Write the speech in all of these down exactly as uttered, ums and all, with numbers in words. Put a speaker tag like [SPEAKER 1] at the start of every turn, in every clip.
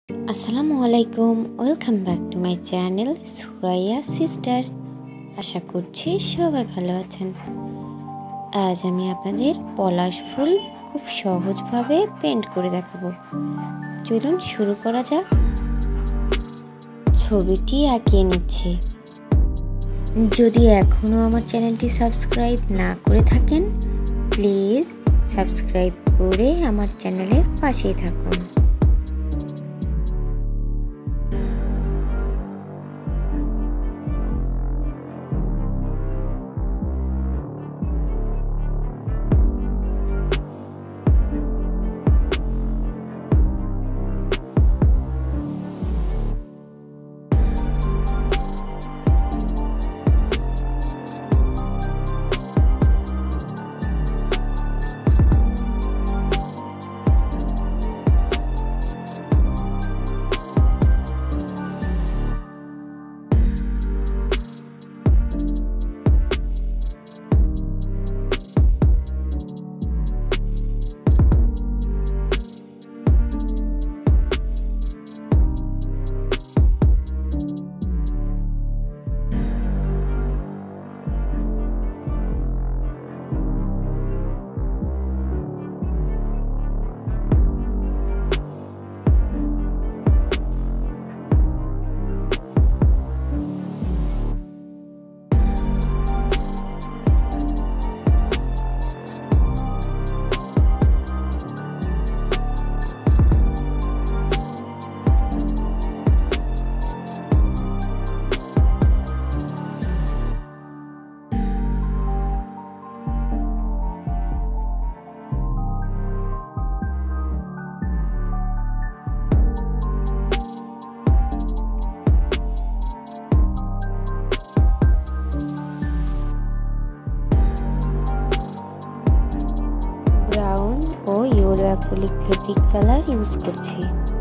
[SPEAKER 1] Assalamualaikum, welcome back to my channel Suraia sisters. আশা করছি সবাই ভালো আছেন। আজ আমি আপনাদের পলাশ ফুল খুব সহজভাবে পেইন্ট করে দেখাবো। চলুন শুরু করা যাক। ছবিটি আঁকিয়ে নিচ্ছি। যদি এখনো আমার চ্যানেলটি সাবস্ক্রাইব না করে থাকেন, প্লিজ সাবস্ক্রাইব করে আমার চ্যানেলের পাশেই থাকুন। ব্রাউন ও yellow acrylic fabric colour use করছি।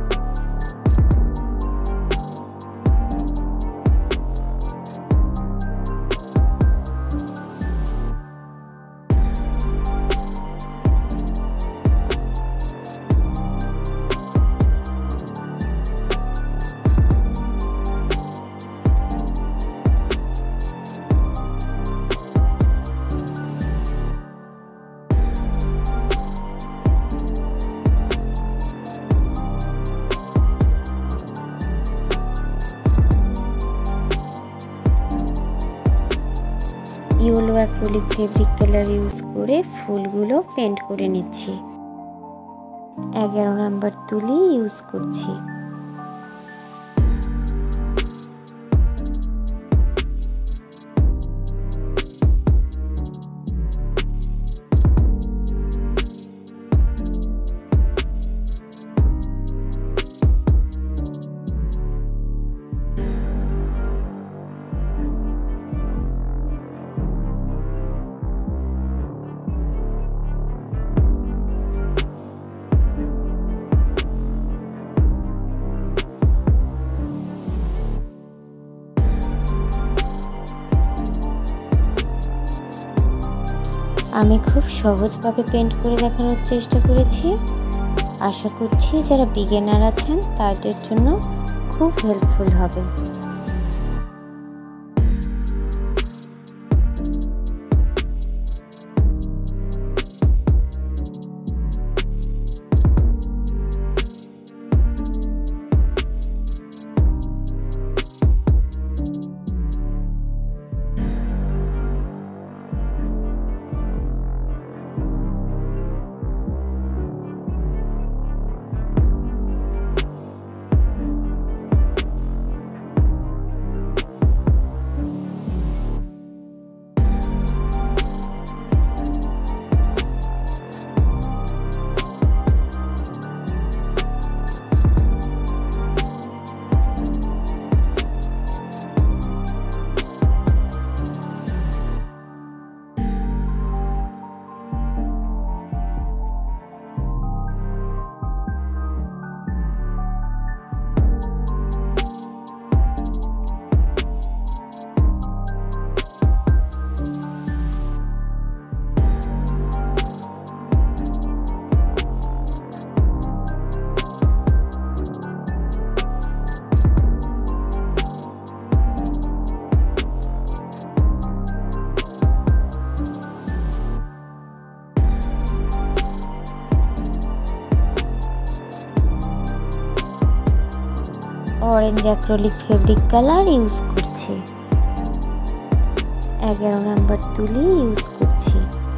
[SPEAKER 1] Yellow acrylic fabric colour use করে ফুলগুলো পেইন্ট করে নিচ্ছি। এগারো নাম্বার তুলি ইউজ করছি। আমি খুব সহজভাবে পেইন্ট করে দেখানোর চেষ্টা করেছি। আশা করছি যারা বিগিনার আছেন তাদের জন্য খুব হেল্পফুল হবে। Orange acrylic fabric colour use করছি। এগারো নাম্বার তুলি ইউজ করছি।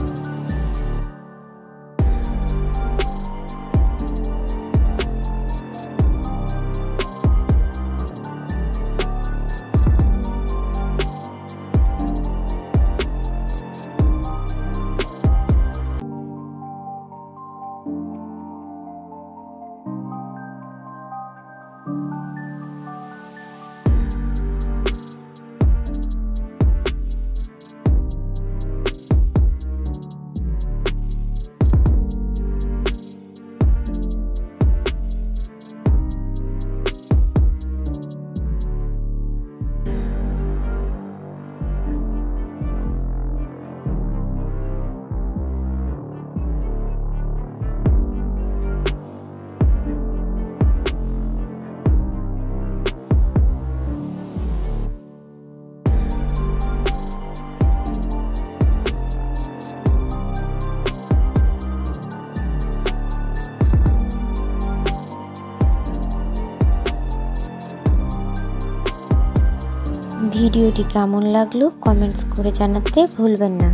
[SPEAKER 1] ভিডিওটি কেমন লাগলো কমেন্টস করে জানাতে ভুলবেন না।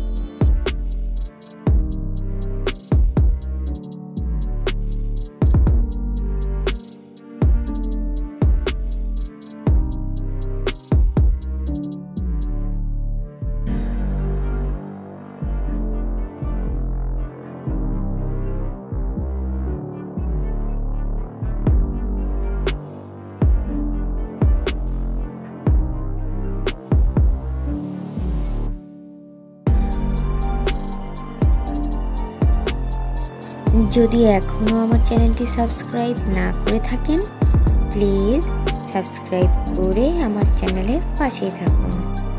[SPEAKER 1] যদি এখনও আমার চ্যানেলটি সাবস্ক্রাইব না করে থাকেন প্লিজ সাবস্ক্রাইব করে আমার চ্যানেলের পাশেই থাকুন।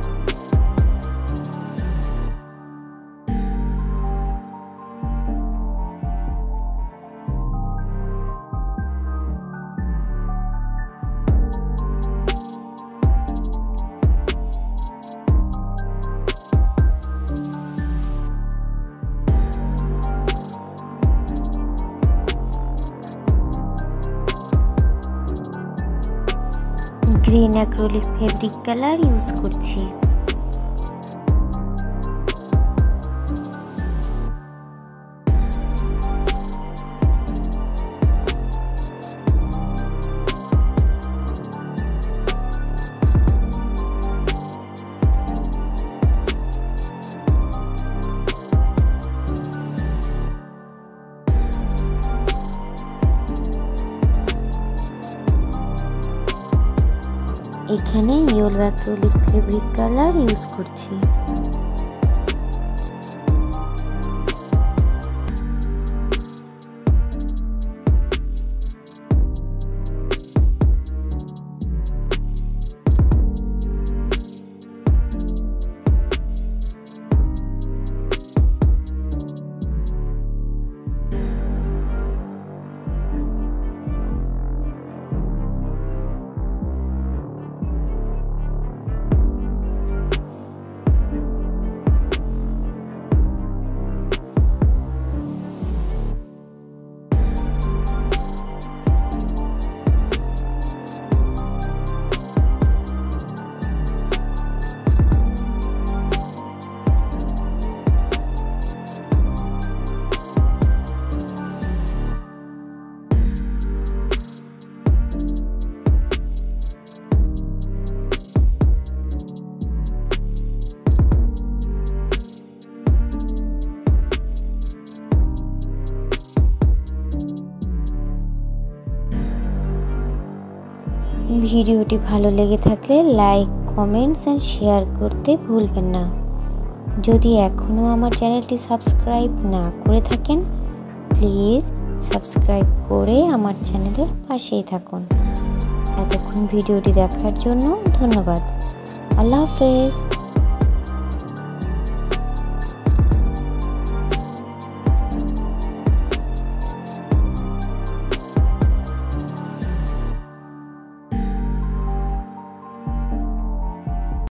[SPEAKER 1] Green acrylic fabric colour use করছি। এখানে yellow acrylic fabric colour use করছি। ভিডিওটি ভালো লেগে থাকলে লাইক কমেন্টস এন্ড শেয়ার করতে ভুলবেন না। যদি এখনও আমার চ্যানেলটি সাবস্ক্রাইব না করে থাকেন প্লিজ সাবস্ক্রাইব করে আমার চ্যানেলের পাশেই থাকুন। এতক্ষণ ভিডিওটি দেখার জন্য ধন্যবাদ। আল্লাহ হাফেজ।